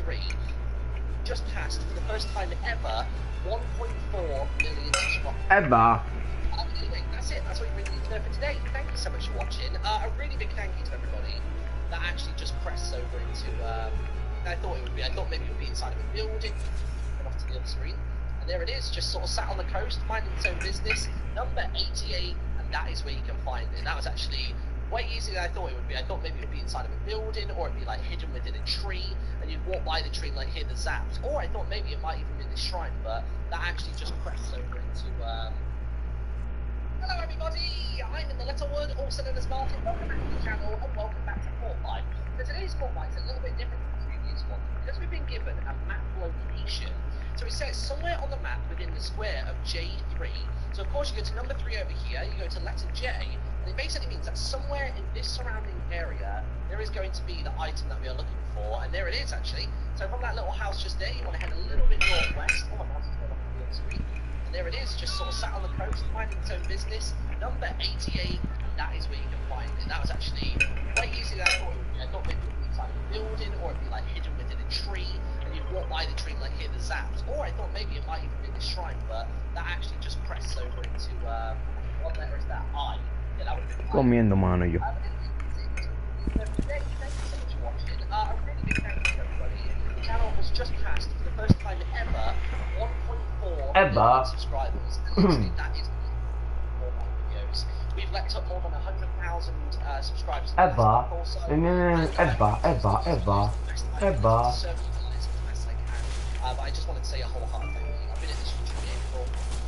J3 just passed for the first time ever 1.4 million subscribers. Ever. Anyway, that's it. That's what you really need to know for today. Thank you so much for watching. A really big thank you to everybody that actually just pressed over into. I thought maybe it would be inside of a building, and off to the other screen. And there it is, just sort of sat on the coast, minding its own business. Number 88, and that is where you can find it. That was actually way easier than I thought it would be. I thought maybe it would be inside of a building, or it'd be like hidden within a tree, and you'd walk by the tree and like hear the zaps. Or I thought maybe it might even be the shrine, but that actually just pressed over into. Hello everybody, I'm in the Littlewood, also known as Martin. Welcome back to the channel, and welcome back to Fortnite. So today's Fortnite's a little bit different from the previous one, because we've been given a map location. So it says somewhere on the map within the square of J3. So of course you go to number 3 over here, you go to letter J, and it basically means that somewhere in this surrounding area, there is going to be the item that we are looking for, and there it is actually. So from that little house just there, you want to head a little bit northwest. Oh, my mouse is going off the screen. And there it is, just sort of sat on the coast, minding its own business. Number 88, and that is where you can find it. That was actually quite easy than I thought it would be. I thought maybe it would be inside of a building, or it'd be like hidden within a tree, and you'd walk by the tree and like hear the zaps. Or I thought maybe it might even be the shrine, but that actually just pressed over into, what letter is that? I. Yeah, that would have been I. Comiendo mano yo. Thank you so much for watching. A really big thank you to everybody. The channel has just passed for the first time ever 1.4 million subscribers. And literally that is more my videos. We've leapt up more than 100,000 subscribers. Ever. But I just wanted to say a wholehearted thank you. I've been at this YouTube game for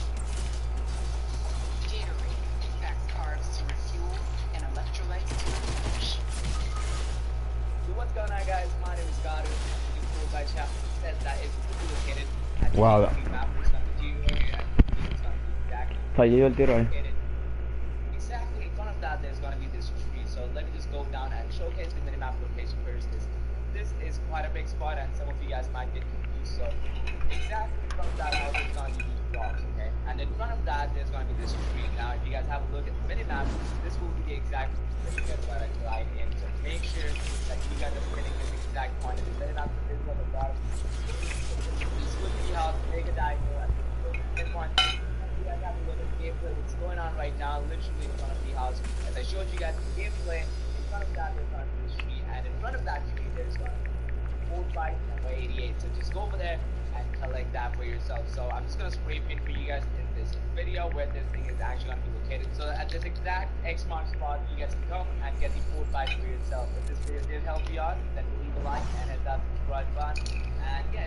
Gatorade impacts carbs to refuel and electrolytes to refresh. What's going on, guys? My name is Garu. The cool guy chap said that it's located at the Wow. map. It's going to be exactly. Fallé yo el tiro ahí. Exactly in front of that, there's going to be this tree. So let me just go down and showcase the minimap location first. This is quite a big spot, and some of you guys might get confused. So exactly in front of that house is going to be these blocks, okay? And in front of that, there's going to be this tree. Now, if you guys have a look at the minimap, this will be the exact that you guys are right in. So make sure that you guys are spinning this exact point of the minimap. This is what the bottom. This will be how to make a diagonal at the point. You guys have a look at the gameplay. What's going on right now, literally in front of the house. As I showed you guys the gameplay, in front of that, there's going to be this tree, and in front of that tree, there's going to be 45 number 88. So just go over there and collect that for yourself. So I'm just going to spray paint for you guys in this video where this thing is actually going to be located. So at this exact X mark spot, you guys can come and get the 45 for yourself. If this video did help you out, then leave a like and hit that subscribe button. And yeah,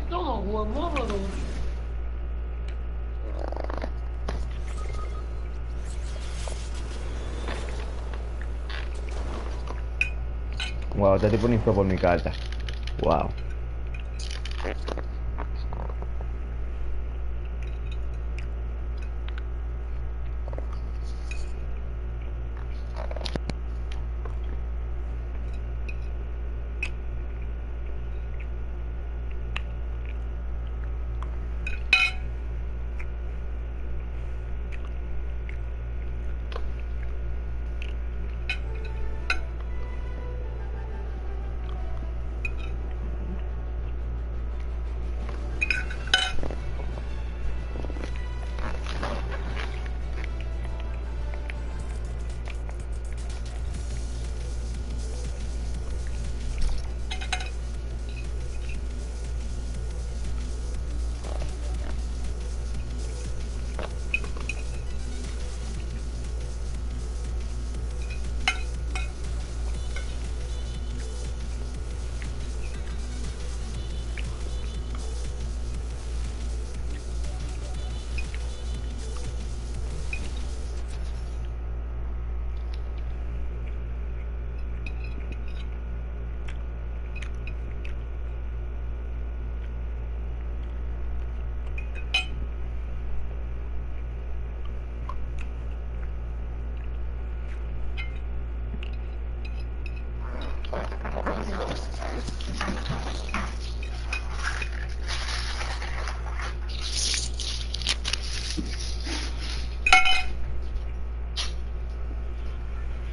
Wow, este tipo ni fue por mi carta. Wow.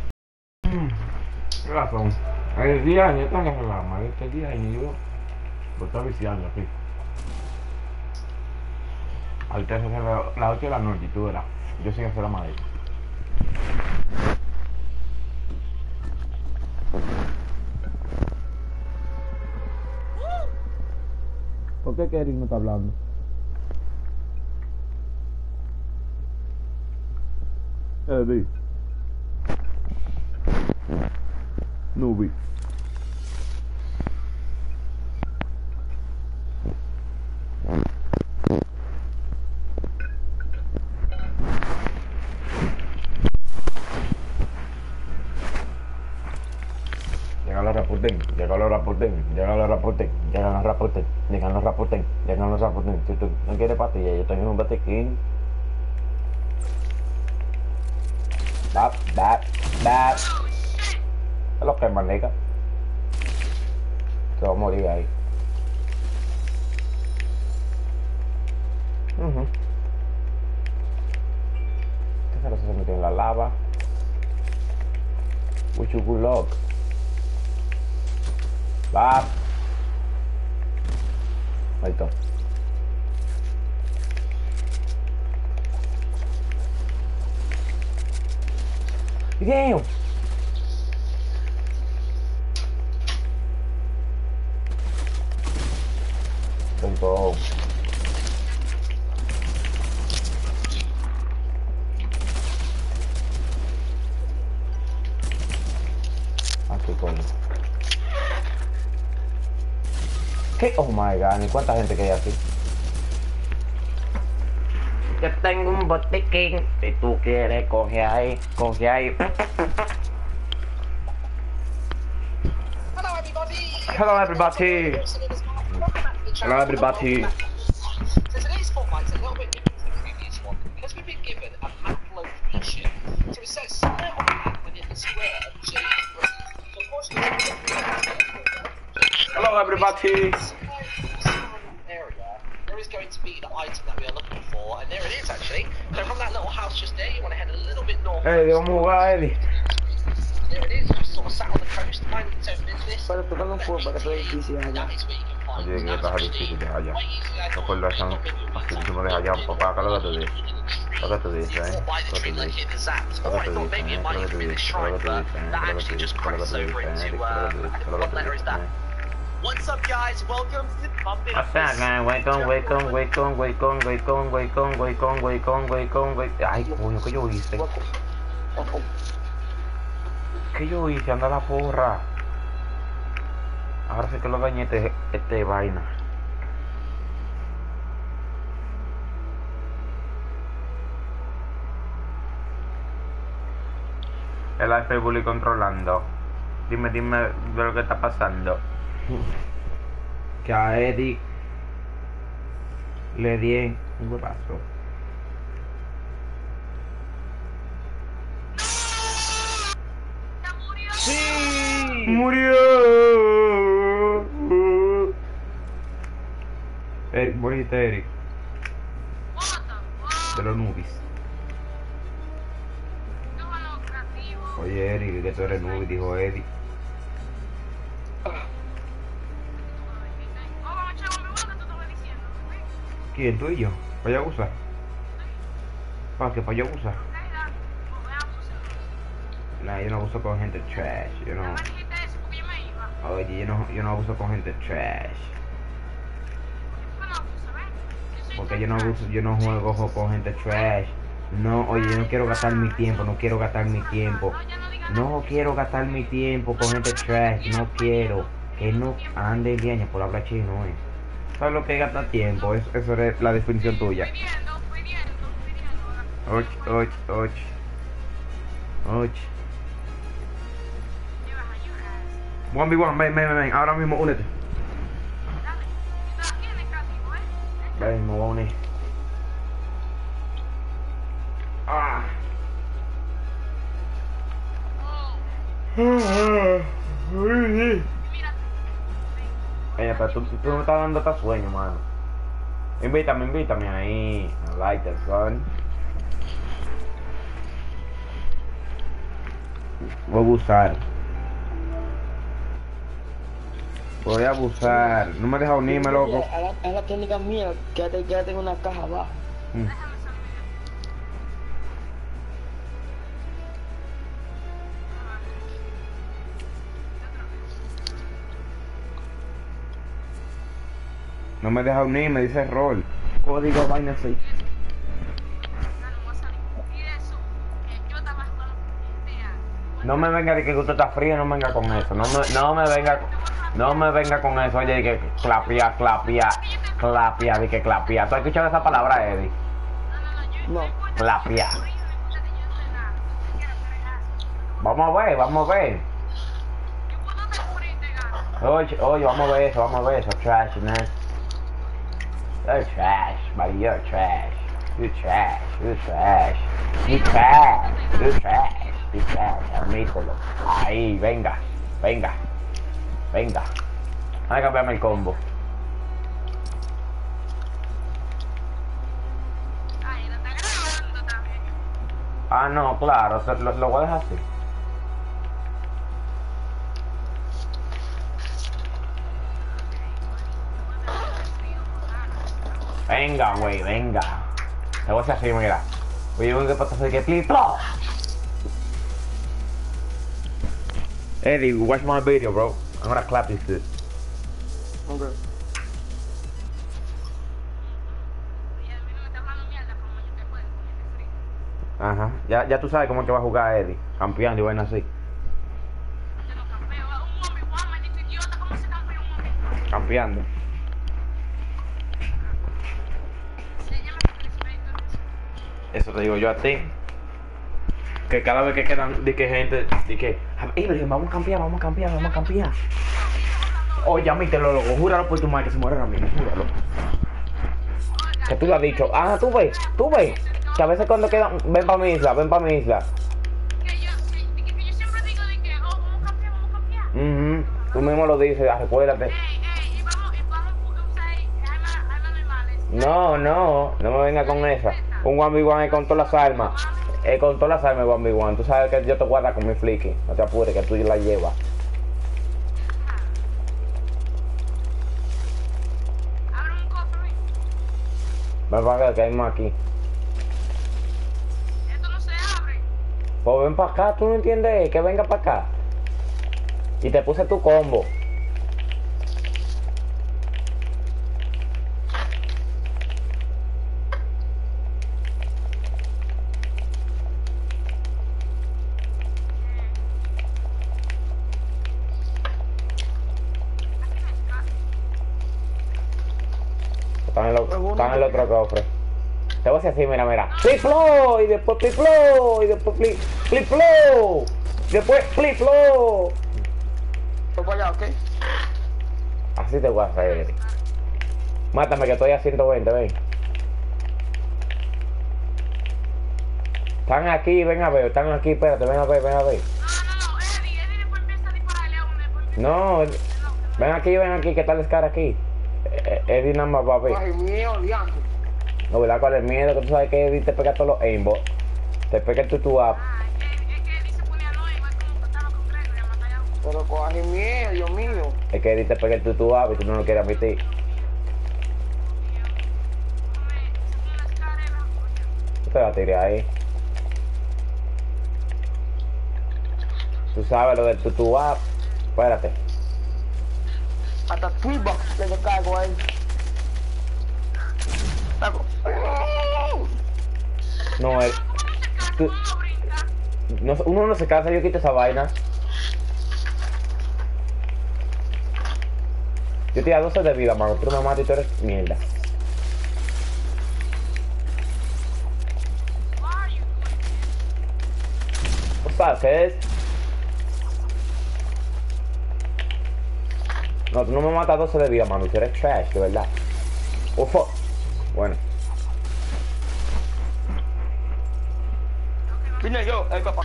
Razón. Hay días, neta, que se la madre este día y yo Lo está viciando aquí. Al 3 es las 8 de la noche y tú verás. Yo sí que soy la madre. ¿Por qué Kerry no está hablando? Eddie. Nubi. Llegan los Raputen, llegan los Raputen, llegan los Raputen, llegan los Raputen, llegan los Raputen, llegan los Raputen. Si tú no quieres patilla, yo tengo un batequín. Bap, bap, bap. Es lo que maneja. Se va a morir ahí. ¿Qué se metió en la lava? Wish you good luck. Bap. Ahí está. Damn. Let's go. Aquí coño. ¿Qué? Oh my god, ¿y cuánta gente que hay aquí? Yo tengo un botiquín. Si tú quieres, coge ahí, coge ahí. Hello everybody! Hello everybody! Hello everybody! So today's spotlight's a little bit different from the previous one because we've been given a map location. So it says somewhere on the map within the square of G3. So unfortunately, Hello everybody! area, there is going to be the item that we are looking for, and there it is actually. So from that little house just there, you want to head a little bit north. Hey, vamos a jugar, Eddie. There it is, just sort of sat on the coast, minding its own business. Para tocar un poco para que sea difícil allá. That is where you can find Oye, que estás difícil de allá. No por la san facilísimo de allá, papá, que lo que tú dices. Lo que tú dices, lo que tú dices. Lo que tú dices, lo que tú dices, lo que tú dices, lo que tú dices, lo que tú dices, lo que tú dices. What's up, guys? Welcome to Pumpin' What's that, man? Wake on. Ay, coño, ¿qué yo hice? ¿Qué yo hice? Anda la porra. Ahora sí que lo dañé este vaina. El AFP Bully controlando. Dime de lo que está pasando. Que a Eddie le di un huevazo. ¡Sí! ¡Murió! Eric, moriste, Eric. De los nubis. Oye, Eric, que tú eres nubi, dijo Eddie. ¿Quién? ¿Tú y yo? ¿Para Yagusa? ¿Para qué? ¿Para Yagusa? Nah, yo no abuso con gente trash. Yo no... Oye, yo no abuso con gente trash. Porque yo no juego con gente trash. No, oye, yo no quiero gastar mi tiempo, no quiero gastar mi tiempo con gente trash, no quiero. Que no ande el diaño por hablar chino, ¿Sabes lo que es gastar tiempo? Eso es la definición tuya. Och. 1v1, ven, ahora mismo únete. Ven, me voy a unir. Ah. Oye, pero tú me estás dando hasta sueño, mano. Invítame ahí. I like that, son. Voy a Voy a abusar. No me deja unirme, loco. Es la técnica mía, quédate en una caja abajo. No me deja unirme, dice rol. Código vaina así. No me venga de que usted está frío, no me venga con eso. No me venga con eso. Oye, que clapia, de que clapia. ¿Tú has escuchado esa palabra, Eddie? No. Clapia. Vamos a ver. Oye, vamos a ver eso. Trash, man. You're trash, buddy, you're trash. You're trash, admítelo. Ahí, venga. Vamos a cambiarme el combo. Ah, no, claro, lo voy a dejar así. Venga, güey, venga. Te voy a hacer así, mira. Oye, ¿dónde pasa hacer que pliplo? Eddie, watch my video, bro. I'm gonna clap this shit. Okay. Ajá, ya tú sabes cómo es que va a jugar Eddie. Campeando y vaina así. Campeando. Eso te digo yo a ti. Que cada vez que quedan, de que gente, de que, vamos a campear. Oye, amítelo, loco, júralo por tu madre que se muere ahora mismo, júralo. Que tú lo has dicho. Ah, tú ves. Que a veces cuando quedan, ven pa' mi isla. Que yo siempre digo de que, vamos a campear. Tú mismo lo dices, recuérdate. Y vamos a usar armas normales. No me venga con esa. Un 1v1 es con todas las armas. Con todas las armas 1v1. Tú sabes que yo te guardo con mi flicky. No te apures, que tú la llevas. Abre un cofre. Ven para acá, que hay más aquí. Esto no se abre. Pues ven para acá, tú no entiendes. Que venga para acá. Y te puse tu combo. Están en el otro cofre. Te voy a hacer así, mira. Flip-flow, y después flip-flow, y después flip-flow, después flip-flow. Voy para allá, ¿ok? Así te voy a hacer. Mátame que estoy a 120, ven. Están aquí, ven a ver, están aquí, espérate, ven a ver. No, Eddie después empieza a dispararle a uno. No, ven aquí, que tal es cara aquí. Eddie nada más va a ver. Ay, mío, diantre. No, ¿verdad? ¿Cuál es el miedo? Que tú sabes que Eddie te pega todos los aimbots. Te pega el tutu-up. Es que Eddie se ponía no, igual como estaba con Gregory a matar a uno. Pero coge miedo, Dios mío. Es que Eddie te pega el tutu-up y tú no lo quieres admitir. Tú te vas a tirar ahí. Tú sabes lo del tutu-up. Espérate. Hasta Twitbox le caigo ahí. No, uno no se cansa, yo quito esa vaina. Yo te da 12 de vida, mano. Tú me matas y tú eres mierda. O sea, ¿qué es? No, tú no me matas 12 de vida, mano. Tú eres trash, de verdad. Ufo. Bueno. Vine yo, el papá.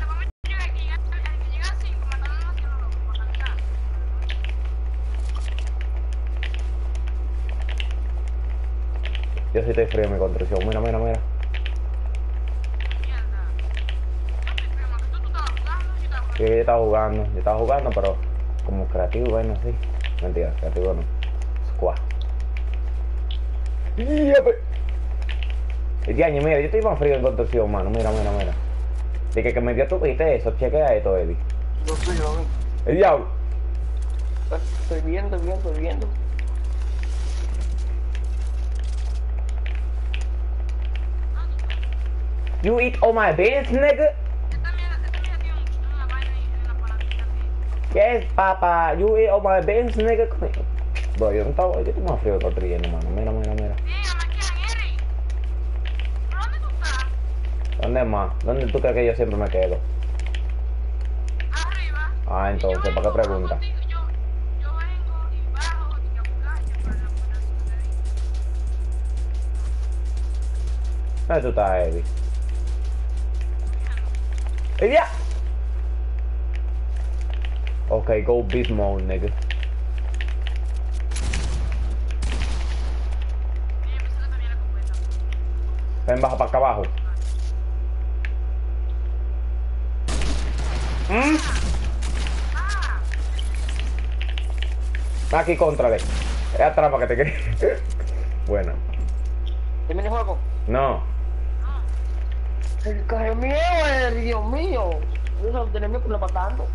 Yo sí estoy frío en mi construcción. Mira. Sí, yo estaba jugando, pero como creativo, bueno, así. Mentira, creativo no. Squad. Diaño, mira, yo estoy más frío en construcción, mano. Mira. Dije que me dio tu viste eso, chequea esto, Eddie. Lo estoy viendo. El diablo. Estoy viendo. You eat all my beans, nigga? Esta mierda tiene una vaina ahí en la palanquita aquí. Yes, papá. You eat all my beans, nigga? Bro, yo estoy más frío que otro lleno, mano. Mira. Dígame, ¿quién, Eddie? ¿Por dónde tú estás? ¿Dónde más? ¿Dónde tú crees que yo siempre me quedo? Arriba. Ah, entonces, ¿para qué pregunta? Yo vengo y bajo y a buscarte para la buena suerte. ¿Dónde tú estás, Eddie? ¡Ella! Ok, go beast mode, nigga. Ven, baja para acá abajo. Aquí contrale. Es la trampa que te quería. Bueno. ¿Termina el juego? No. El carro mío, Dios mío. Yo no tenía miedo por la matando.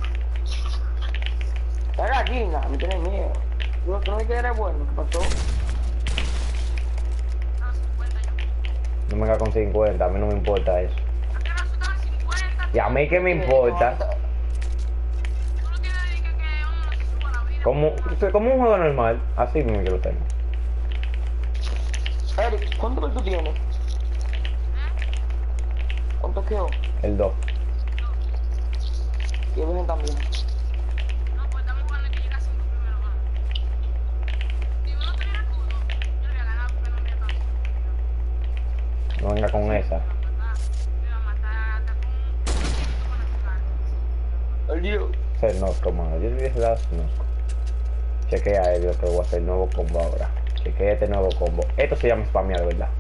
La gallina, me tiene miedo. Yo no me quedé bueno, ¿qué pasó? No me venga con 50, a mí no me importa eso. ¿A qué no estaban 50? Y a mí que me importa. Tú no tienes que uno se suba a la vida. Como un juego normal, así mismo yo lo tengo. Eric, ¿cuánto tú tienes? ¿Cuánto quedó? El 2. Y el Virgen también. No, pues estamos jugando que llega a 5 primero, mano. Si uno tuviera escudo, yo le había ganado porque no me había tanto. No venga con esa. Me iba a matar hasta con El Dios. Ese nosco, mano. Yo le hubiese dado su nosco. Chequea a Elio que voy a hacer el nuevo combo ahora. Chequea este nuevo combo. Esto se llama spamear, de verdad.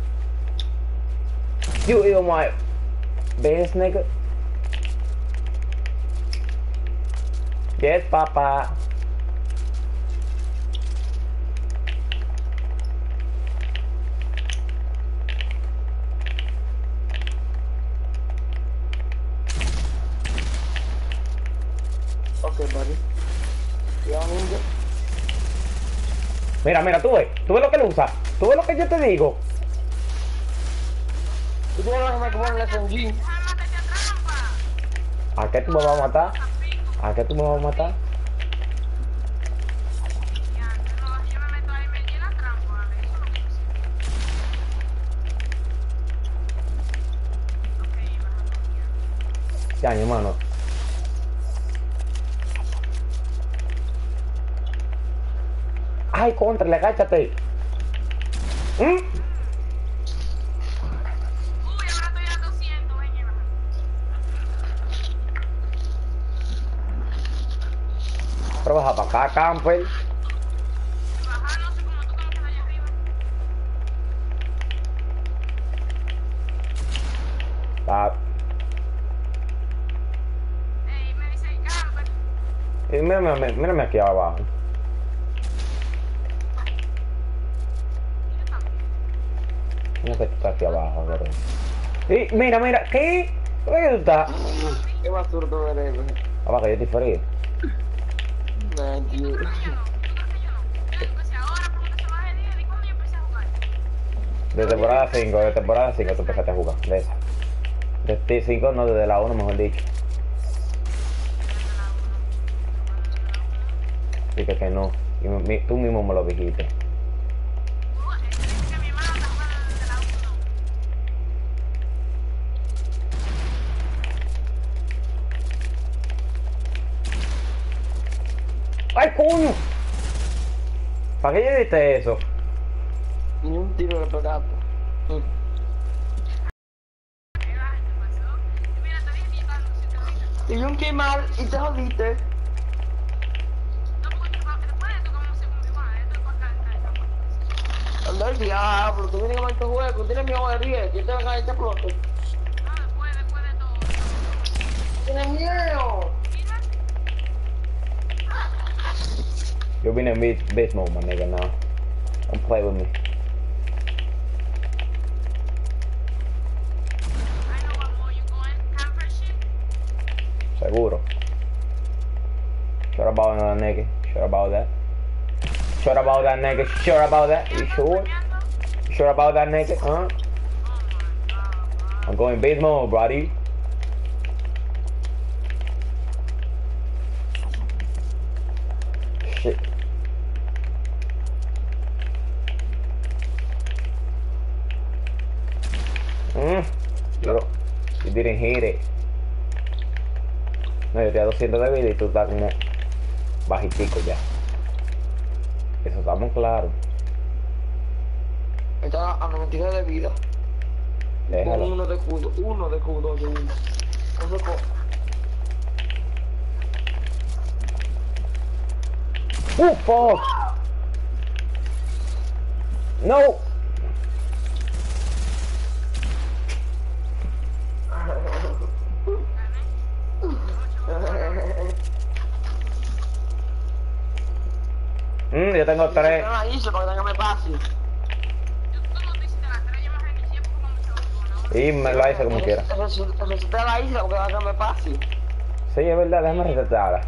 You eat my best, nigga. Yes, papá. Ok, buddy. Ya un ninja. Mira, tú ves lo que él usa. Tú ves lo que yo te digo. ¿Y tú vas a me poner la SMG? déjame matarte a trampa. ¿A qué tú me vas a matar? ¿A qué tú me vas a matar? Ya, no, yo me meto ahí y me llena trampa, ¿vale? Eso es lo que yo siento. Ok, bajamos ya. Ya, mi hermano. Ay, contra, agáchate. Uy, ahora estoy a 200, ven y baja. Pero baja para acá, camper. Bajar, no sé cómo tú tengo que allá arriba. Ah, Ey, me dice camper. mírame aquí abajo. Yo también. ¿Cómo que tú estás aquí abajo, bro? Sí, mira, ¿qué? ¿Dónde que tú estás? Qué basura tú eres, güey. Abajo, yo estoy frío. Man, ¿Tú tío. crees que yo no? ¿Tú crees que yo no? Yo empecé ahora, pregúntaselo a Eddie. ¿Y cuándo yo empecé a jugar? De temporada 5, tú empezaste a jugar. De esa. De 5, no, desde la 1, mejor dicho. Dije que no. Y tú mismo me lo dijiste. Tú, dice que mi hermano está jugando desde la 1. ¡Ay, coño! ¿Para qué yo diste eso? Ni un tiro le pegaste. ¿Qué pasó? Mira, te dije que yo estaba en 200 ahorita. Y un quemar y te jodiste. No, porque después de esto como un segundo igual. Esto es para calentar. Anda el diablo, tú vienes a este juego, tienes miedo de ríe, yo te voy a caer este explote. No, después de todo. Tienes miedo. Mira. You've been in beast mode, my nigga, now. Don't play with me. I know what more you going. Camper shit. Seguro. Sure about that, nigga. Sure about that. Sure about that, nigga. Sure about that. You sure? You sure about that, nigga? Huh? Oh my god. I'm going beast mode, buddy. Shit. You didn't hit it. No, yo te da 200 de vida y tú estás como bajitico ya. Eso estamos claros. Está a 99 de vida. Con Déjalo. uno de escudo, oye, uno. No sé cómo. Fuck! No! Yo tengo 3. No la hice para que tenga más fácil. Tú no te hiciste la 3, yo me reinicié porque como se lo Y me lo hice como quiera. Reseté la isla porque tenga más fácil. Sí, es verdad, déjame resetarla.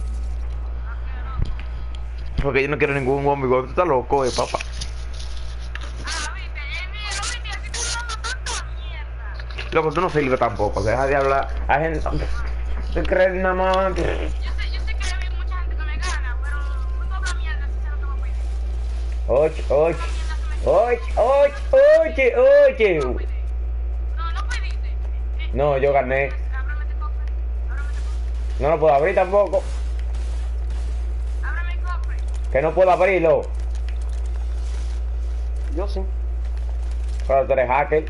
Porque yo no quiero ningún amigo. Tú estás loco, papá. Ah, viste, viste, así tú hablando tanta mierda. Loco, tú no sirves tampoco. Deja de hablar. Hay gente. ¿Te crees nada más? Yo sé que hay mucha gente que me gana, pero tú no hablas mierda, así se lo tengo que pedir. Oye. No pediste. No, yo gané. Ábrame este cofre. No lo puedo abrir tampoco. Ábrame el cofre. Que no puedo abrirlo. Yo sí. Pero tú eres hacker.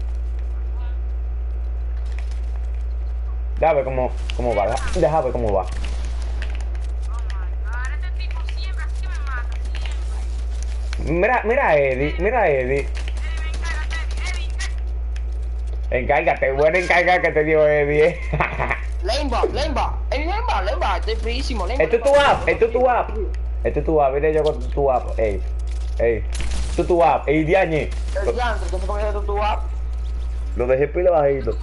Deja ver cómo va. Deja ver cómo va. Oh my god, este tipo siempre así que me mata, siempre. Mira a Eddie. Eddie, ven, encárgate, Eddie. Encárgate. Buena encarga que te dio Eddie. Lemba. Estoy feísimo, Lemba. Esto es tu app. Esto es tu app. Mira yo con tu app. Ey. Esto es tu app. Ey, Diañe. El diantre, ¿qué se pone de tu app? Lo dejé pila bajito.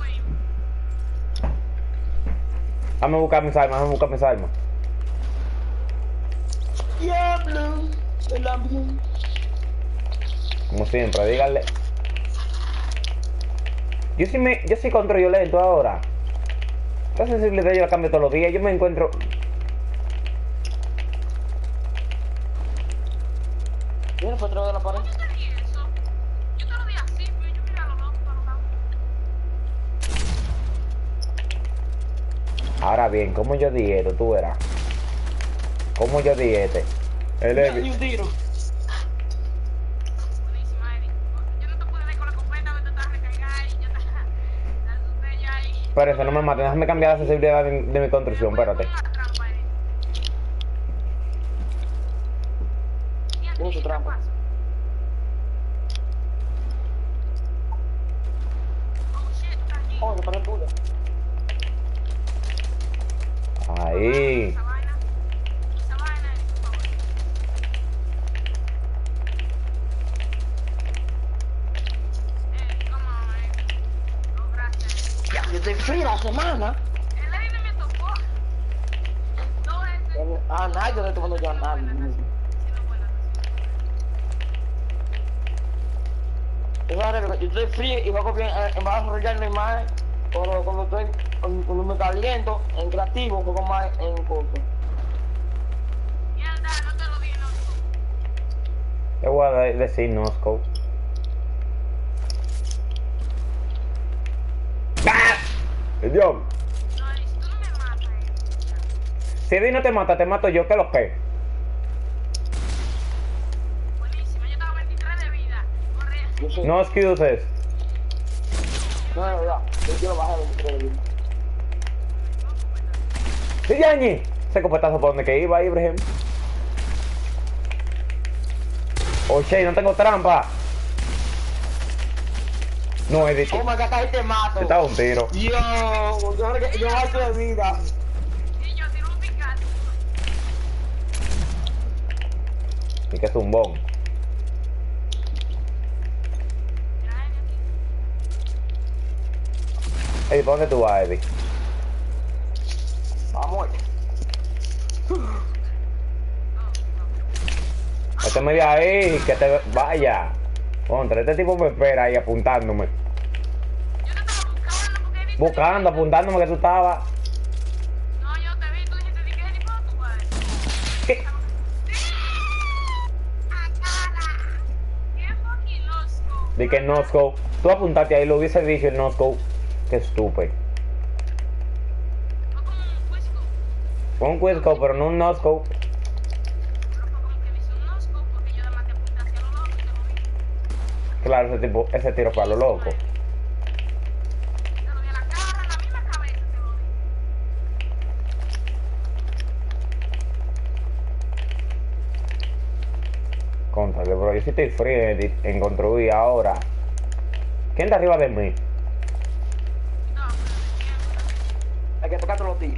Déjame buscar mis armas. Diablo. El ambiente. Como siempre, díganle. Yo sí controlo lento ahora. La sensibilidad yo la cambio todos los días. Yo me encuentro. Viene por detrás de la pared. ¿Cómo yo te di eso? Yo te lo di así, pero yo mira lo loco para los lados. Ahora bien, ¿cómo yo dieto? Tú verás. ¿Cómo yo diete? El Ni un tiro. Buenísima, Eddie. Yo no te pude ver con la escopeta, pero tú estás recargada y yo te asusté ya ahí. Pero eso no me mata, déjame cambiar la sensibilidad de mi construcción, espérate. Una trampa, Eddie. Tiene su trampa. Oh shit, tú estás aquí. Oh, se paró el puto. Ahí. Esa vaina, Eddie, por favor. Come on, Eddie. Oh, gracias. Ya, yo estoy free la semana. El Eddie no me tocó. No, ese. Ah, nada, yo no estoy tomando yo nada. Yo estoy free y juego bien, en vez de desarrollarme más, cuando me caliento, en creativo, juego más en corto. Mierda, no te lo di, no. Te voy a decir no, scope. ¡Ah! ¡El diablo! No, Eddie, si tú no me matas, Si Eddie no te mata, te mato yo, ¿qué lo que? buenísima, yo tengo 23 de vida. Corre. Yo sé. No excuses. No, de verdad. Yo quiero bajar el 23 de vida. ¡Sí, Diañe! Ese copetazo por donde que iba, Ibrahim. Oye, no tengo trampa. No, Eddie. Oh my god, ahí te mato. Te estaba un tiro. Yo creo que yo bajo de vida. Y yo tiro un Pikachu. Y que es un bon. Ey, ¿para dónde tú vas, Eddie? Vamos. Méteme de ahí, que te vaya. Contra, este tipo me espera ahí apuntándome. Yo te estaba buscando porque he visto. Buscando, apuntándome que tú estabas. No, yo te vi, tú dijiste que es tipo tú, vale. ¿Qué? ¡Qué fucking losco! Di que no scope. Tú apuntaste ahí, lo hubiese dicho el no scope. Qué estúpido. Fue como un puesto. Fue un quick scope, pero no un no scope. Pero fue como que me hizo un losco porque yo además te apunté hacia lo loco y te lo vi. Claro, ese tiro fue a lo loco. Te lo vi a la cara, en la misma cabeza te lo vi. Contrale, bro, yo sí estoy frío en construir ahora. ¿Quién está arriba de mí? No, pero siempre. Hay que tocarte los tiros.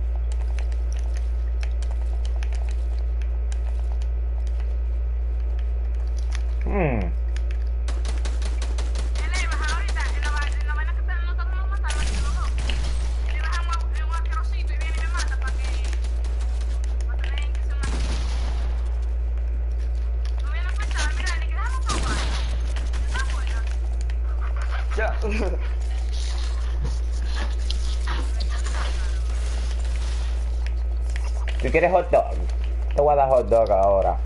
Él le baja ahorita, en la vaina que no está como matarlo, aquí los dos. Él le baja un asquerosito y viene y me mata para tener que ser una. No viene a pensar, mira, le quedamos con guay. Está afuera. Ya. ¿Tú quieres hot dog? Te voy a dar hot dog ahora.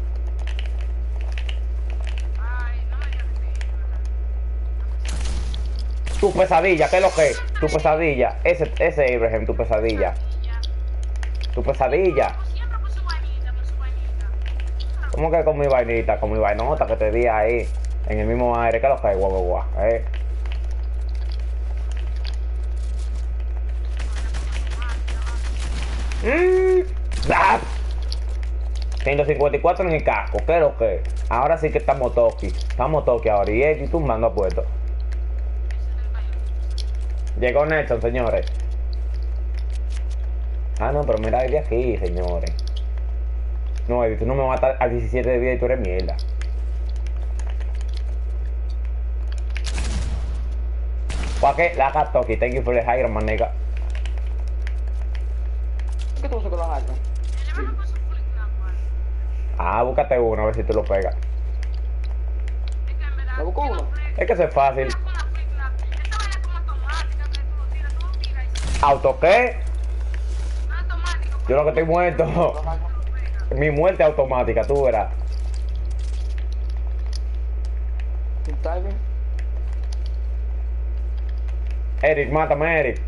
Ay, no me digas que Tu pesadilla, ¿qué es lo que es? Tu pesadilla. Ese Abraham, tu pesadilla. ya. Tu pesadilla. Siempre con su vainita, con su vainita. ¿Cómo que con mi vainita? Con mi vainota que te di ahí. En el mismo aire. ¿Qué es lo que es? Guau, guau, guau. ¡Zap! 154 en el casco. ¿Qué es lo que es? Ahora sí que estamos toki. Estamos toki ahora. Y X tumbando a puesto. Llegó Nelson, señores. Ah, no, pero mira de aquí, señores. No, Eddie, tú no me matas a 17 de vida y tú eres mierda. ¿Para qué? La Toki, thank you for the hire, man, nigga. ¿Qué tú haces con los altos? Él le baja con su full snap, vale. Ah, búscate uno, a ver si tú lo pegas. Es que en verdad. ¿Me busco yo no uno? play- Es que eso es fácil. Mira, con la full snap. Esta vaina es como automática, que tú lo tiras y se. ¿Auto qué? No es automático. Yo lo que estoy muerto. Los altos. Mi muerte automática, tú verás. ¿Está bien? Eric, mátame, Eric.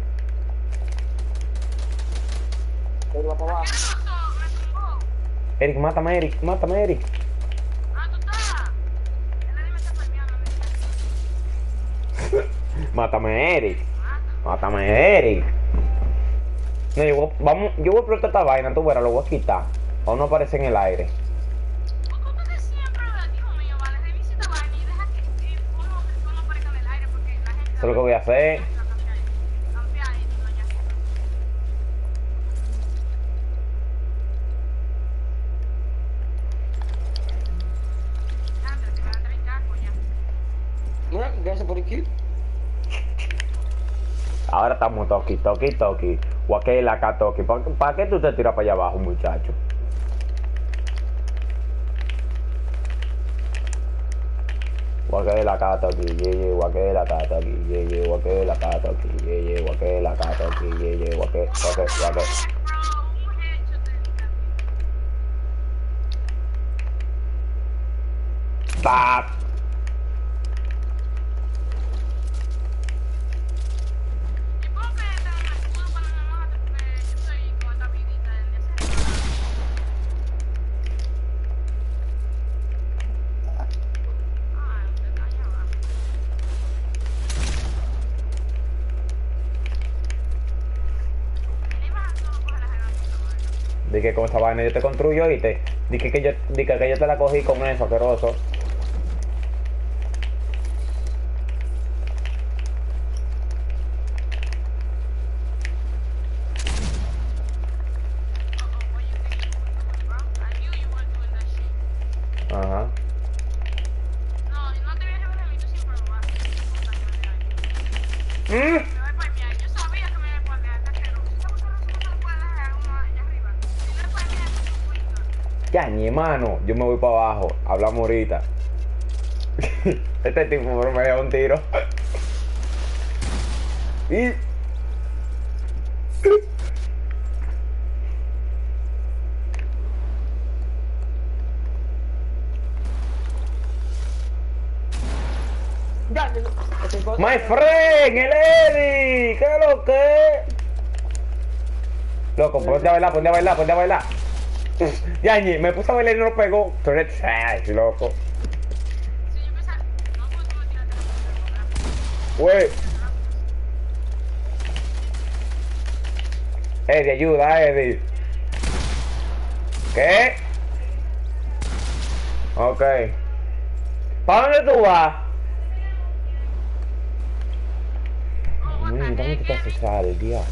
Pero va para abajo. ¿Qué pasó? Me tumbó. Eric, mátame, Eric, mátame, Eric. Ah, tú estás. Él me está palmeando a mí. Mátame, Eric. Mata. Mátame, Eric. No, yo voy a explotar esta vaina, tú verás, lo voy a quitar. O no aparece en el aire. Porque ustedes siempre, Dios mío, vale, revisa esta vaina y deja que uno aparezca en el aire porque la gente. Eso es lo que voy a hacer. Campea ahí, no ya. Ándale, te van a traer casco ya. Mira, gracias por aquí. Ahora estamos toki, toki, toki. Guaquel acá toki. ¿Para qué tú te tiras para allá abajo, muchacho? Guaquel acá toki, yeye, guaquel acá toki, yeye, guaquel acá toki, yeye, guaquel acá toki, yeye, guaquel, guaquel, guaquel. Bro, un headshot de. ¡Pap! ¿Y por qué tengo un escudo cuando me mate? Porque yo estoy con esta vidita desde hace rato. Ay, usted está allá abajo. Él iba a solo coger la granita, vale. Dije con esa vaina yo te construyo y te. Dije que yo te la cogí con eso, asqueroso. What you think you were doing, bro? I knew you were doing that shit. Ya, ni hermano, yo me voy para abajo. Hablamos ahorita. Este tipo me dio un tiro. Y... My friend, el Eddie, ¿qué es lo que? Loco, ponte a bailar, ponte a bailar, ponte a bailar. Yañi, me puse a bailar y no lo pegó. Tú eres trash, loco. Si yo pensaba, no, pues tú me tiraste la Wey. Eddie, ayuda, Eddie. ¿Qué? Ok. ¿Para dónde tú vas? Mira, ¿dónde te sale el diablo?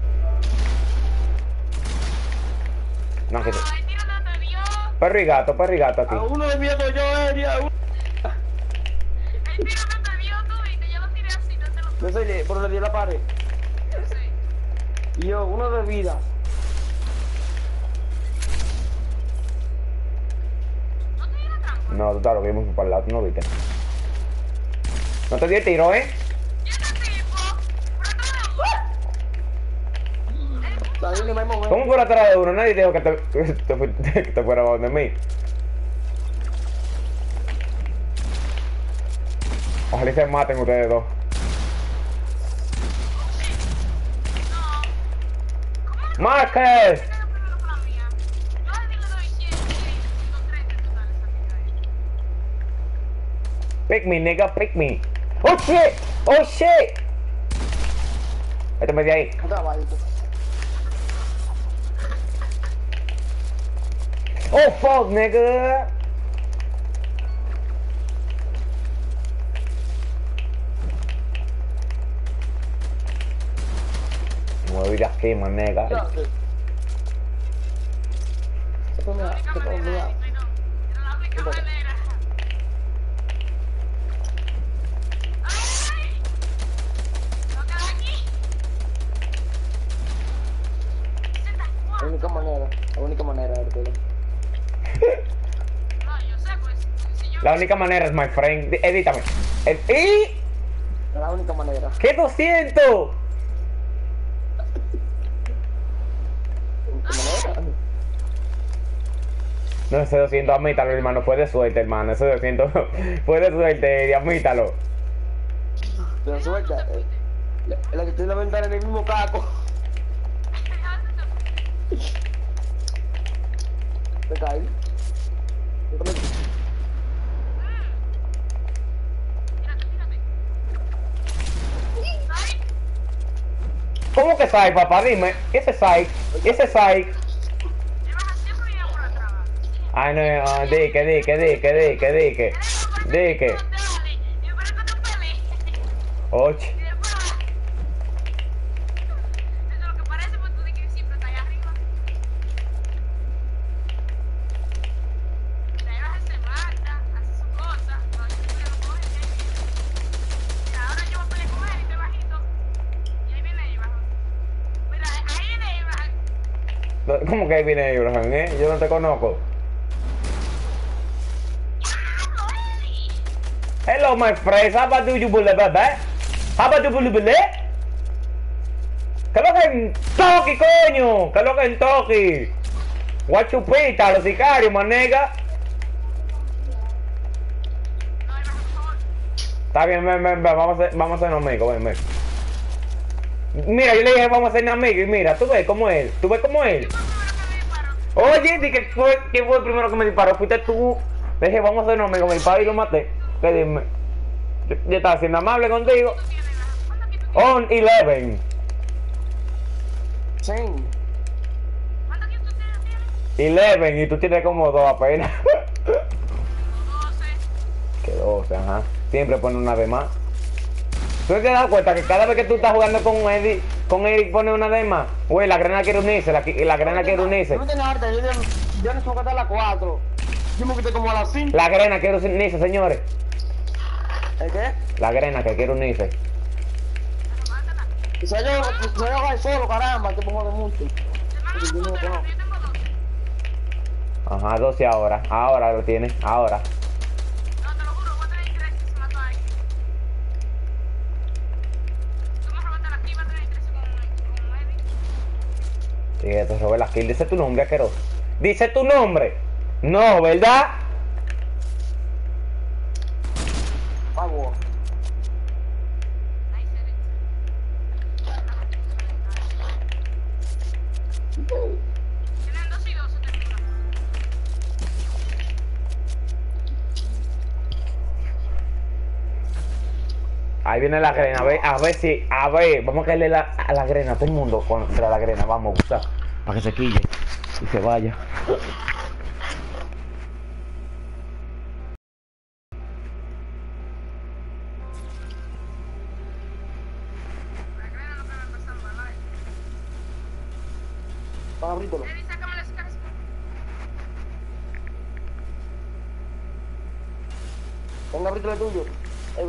No, que te... Ay, tírate, te dio. Perro y gato aquí. A uno de miedo yo, Eddie, a uno. El tiro no te dio, tú viste, yo lo tiré así, no te lo No sé, pero le di a la pared. puse. Y yo, uno de vida. ¿No te dio la trampa? No, tú sabes lo que vimos para el lado, tú no viste. No te di el tiro, ¿eh? ¿Y este tipo? Pero También no hay momento. ¿Cómo por atrás de uno? Nadie dijo que te fuera abajo de mí. Ojalá y se maten ustedes dos. ¡Marcus! primero con la mía. Yo a Eddie le doy 100, 130 en total esa vida. Pick me, nigga, pick me. ¡Oh, shit! ¡Oh, shit! Este me de ahí. Otra vaina. ¡Oh, fuck, nigga! Mueve de aquí, man, nigga. Ya, se come, La única se come, manera, Eddie, perdón. Era la única manera. ¡Ay! ¡No queda aquí! La única manera, Arturo. No, yo sé, pues, si yo... La única manera es, my friend. Edítame. ¿Y? La única manera. ¿Qué 200? La única manera. No, ese 200, admítalo, hermano. Fue de suerte, hermano. Ese 200 fue de suerte, admítalo. Pero suelta. La que tiene la ventana en el mismo caco. Me cae. Ay, ¿Cómo que Sai, papá? Dime. Ese Sai. Ese Sai. llevas siempre bien por atrás. Ay, no, di que. Ocho. Eso es lo que parece, pues tú dices que siempre está allá arriba. La llevas se mata, hace sus cosas, no lo coge, y ahora yo voy a pelear con él y estoy bajito. Y ahí viene Abraham. Mira, ahí viene Abraham. ¿Cómo que ahí viene Abraham, eh? Yo no te conozco. Hello, my friends. How about you, believe that? How about you, believe that? ¿Qué es lo que es en Toki, coño? ¿Qué es lo que es en Toki? Guachupita, los sicarios, manega. No, Abraham, por favor. Está bien, ven, vamos a ser amigos, ven. Mira, yo le dije vamos a ser amigos y mira, tú ves cómo es, ¿Quién fue el primero que me disparó? Oye, di que ¿quién fue el primero que me disparó? Fuiste tú. Le dije vamos a ser amigos, me disparó y lo maté. ¿Qué dime? Yo estaba siendo amable contigo. ¿Cuánto tienes, Abraham? ¿Cuánto aquí tú tienes? On 11. Sí. ¿Cuánto aquí tú tienes? 11 y tú tienes como 2 apenas. Tengo 12. Que 12, ajá. Siempre pone una de más. ¿Tú te das cuenta que cada vez que tú estás jugando con Eddie pone una de más? Güey, la grana quiere unirse, la grana quiere unirse. Yo no tengo harta, yo no suelo a las 4. Yo me quité como a las 5. La grana quiere unirse, señores. ¿El qué? La grana que quiere unirse. Y si yo voy solo, caramba, te pongo de mucho. Hermano, Yo no tú lo te conozco. yo tengo 2. Ajá, 12 ahora. Ahora lo tiene, ahora. No, te lo juro, voy a tener 13 si mato a alguien. Tú me robaste la kill, voy a tener 13 con Eddie. Sí, que te robé la kill. Dice tu nombre, asqueroso. Dice tu nombre. No, ¿verdad? Vamos. Ahí se ve. Tienen 2 y 2, se termina. Ahí viene la grena, a ver si, vamos a caerle a la grena, todo el mundo contra la grena, vamos, para que se quille y se vaya. La grena no me va pasando, ¿verdad? Para abrírtelo. Eddie, sácame las caras. Venga, abrírtelo el tuyo. Ahí va.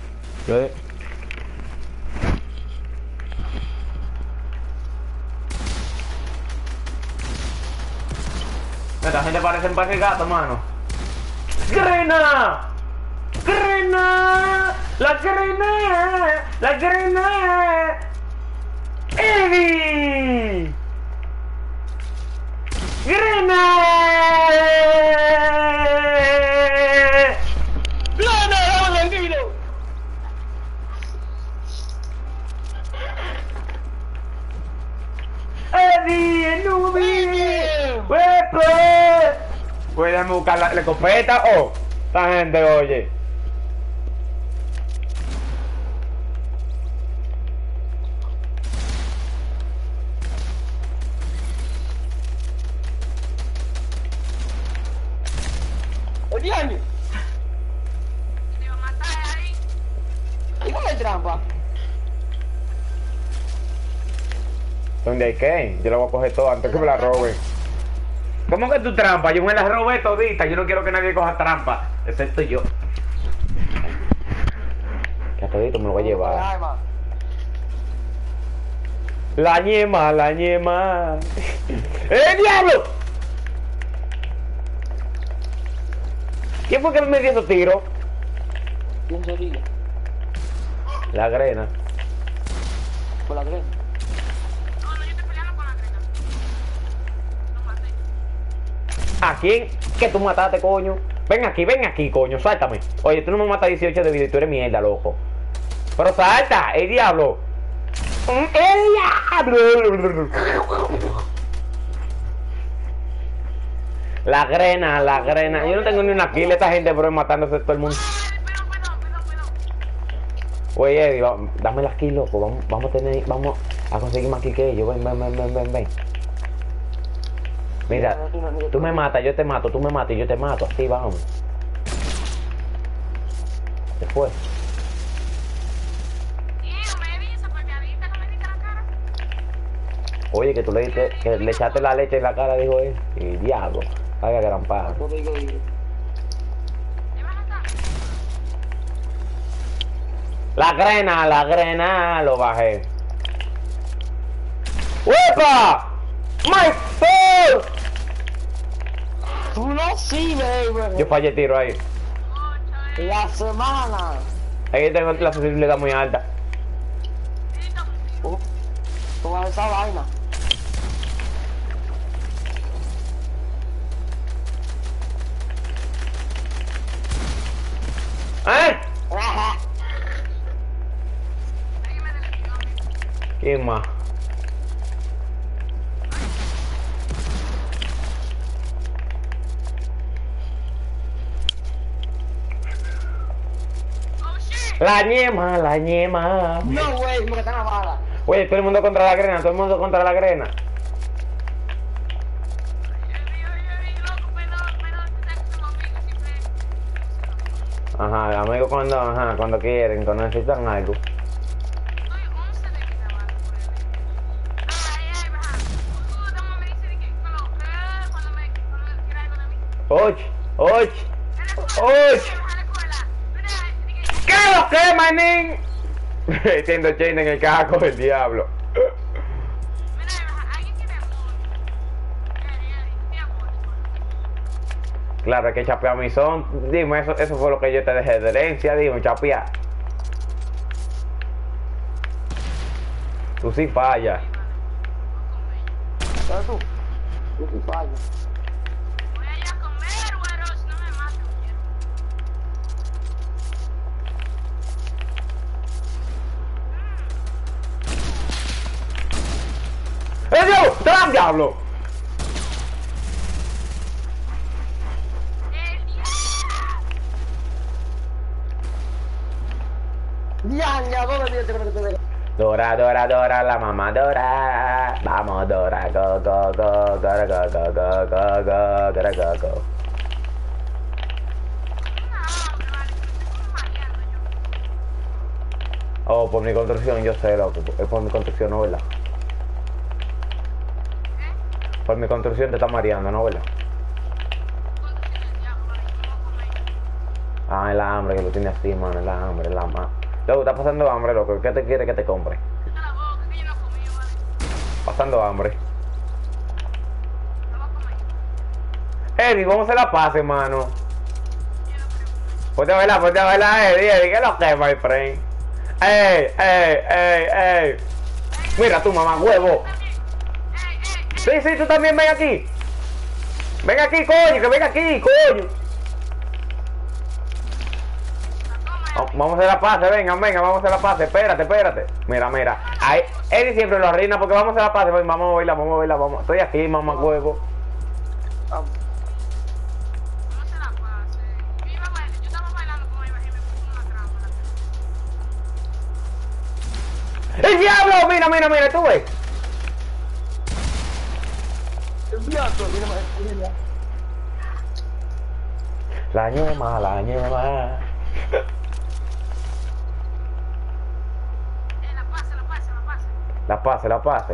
Esta gente parece un parque gato, mano. ¡Grena! ¡Grena! ¡La grena! ¡La grena! ¡Eddie! ¡Grena! ¡Grena! ¡Vamos al tiro! ¡Eddie! ¡Nubi! ¡Huepo! Pueden buscar la escopeta o esta gente, oye. ¡El año! Te iba a matar ahí. ¿Y cómo hay trampa? ¿Dónde hay qué? Yo la voy a coger todo antes que me la roben. ¿Cómo que tu trampa? Yo me la robé todita. Yo no quiero que nadie coja trampa, excepto yo. Que a todito me lo voy a llevar. La ñema, la ñema. ¡Diablo! ¿Quién fue que me dio esos tiros? ¿Quién sería? La grena. Por la grena. No, yo estoy peleando con la grena. No maté. ¿A quién? ¿Que tú mataste, coño? Ven aquí, coño, sáltame. Oye, tú no me matas 18 de vida y tú eres mierda, loco. Pero salta, el diablo. ¡El diablo! La grena, la grena. Yo no tengo ni una kill, esta gente, pero matándose todo el mundo. Perdón. Oye, Eddie, dame las kills, loco. Vamos a conseguir más kills que ellos. Ven. Mira, tú me matas, yo te mato, tú me matas y yo te mato. Así vamos. Se fue. Tío, me vi esa porqueadita, no me diste la cara. Oye, que tú le echaste la leche en la cara, dijo él. Y diablo, vaya gran paja. No te digo. ¿Te vas a matar? La grena, lo bajé. ¡Uepa! ¡My fault! Tú no sirves, Yo fallé tiro ahí. La semana. Ahí tengo la sensibilidad muy alta. Toda esa vaina. ¿Eh? Ajá. Alguien me deleteó a mí. ¿Quién más? Oh shit. La ñema. No, güey, me están a bala. Oye, todo el mundo contra la grena, todo el mundo contra la grena. Yo vi, loco, pero tú sabes que somos amigos siempre. Ajá, amigos cuando quieren, cuando necesitan algo. Estoy 11 de vida, vale, por él. Ay, baja. Tú, dame, me dice de que cuando quiera algo de mí. Och. A la escuela. Mira, dije, ¿Qué lo que, manín? Siendo chain en el caco, el diablo. mira, baja, alguien tiene amor. Te amor. Claro, hay que chapear mi son. Dime, eso fue lo que yo te dejé de herencia, dime, chapear. Tú sí fallas. ¿Sabes tú? Yo sí fallo. Voy a ir a comer, güeros, no me maten, quiero. Dios! ¡Tram, diablo! Ya, ¿dónde viene que te deja? Dora, Dora, Dora, la mamá Dora. Vamos, Dora, go, go, go, go, go, go, go, go, go, go, go, go, go. Oh, por mi construcción, yo sé, loco. Es por mi construcción, ¿no, verdad? Por mi construcción te está mareando, ¿no, verdad? Ah, el hambre que lo tiene así, mano, el hambre, el hambre. Luego, está pasando hambre, loco. ¿Qué te quiere que te compre? Pasando hambre. Eddie, ¿cómo se la pasa, hermano? Ponte a bailar, Eddie, ¿qué es lo que es, my friend? ¡Ey! Mira tu mamá, huevo. Sí, tú también ven aquí. Ven aquí, coño, que ven aquí, coño. Vamos a hacer la pase, venga, vamos a hacer la pase. Espérate. Mira. Ahí, Eddie siempre lo arruina porque vamos a hacer la pase. Vamos a bailar, vamos. Estoy aquí, mamá, huevo. Vamos. ¡El diablo! Mira, tú ves. El diablo, mira. La ñema. La pase.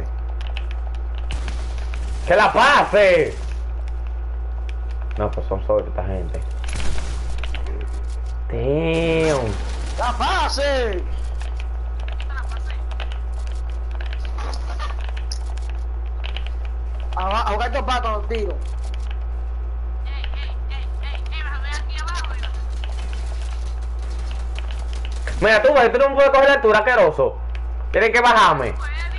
¡Que la pase! No, pues son sobre esta gente. Damn. ¡La pase! Ahogar estos patos los tiros. Mira, tú ves, tú no puedes coger la altura, asqueroso. Tienes que bajarme.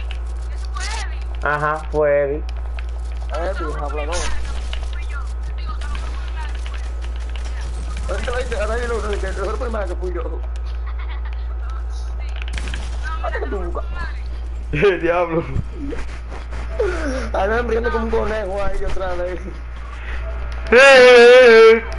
Ajá, fue Eddie. Hablador. Ahora viene uno de que el primero que fui yo. El diablo. Ahí me brindo como un conejo ahí otra vez.